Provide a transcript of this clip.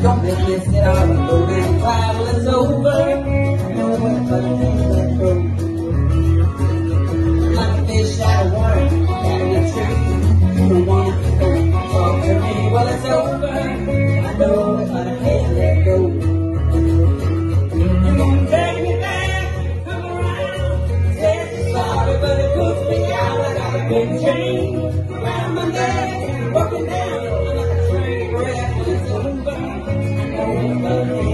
Don't be missing out on the way travel is over. Nowhere but a thing that goes. Like a fish out of water, carry a tree. You don't want to go talk to me. Well, it's over. I know it, but I can't let go. You're gonna take me back, come around. Say sorry, but it puts me out. I got a big chain around my neck, walking down like a train wreck. Well, it's over. I know it, but I can't.